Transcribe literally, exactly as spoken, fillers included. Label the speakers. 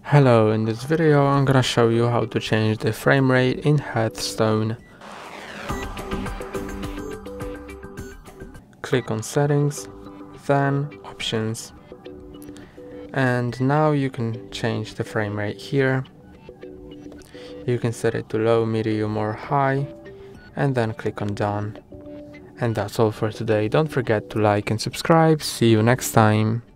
Speaker 1: Hello, in this video I'm gonna show you how to change the frame rate in Hearthstone. Click on settings, then options. And now you can change the frame rate here. You can set it to low, medium or high, and then click on done. And that's all for today. Don't forget to like and subscribe. See you next time.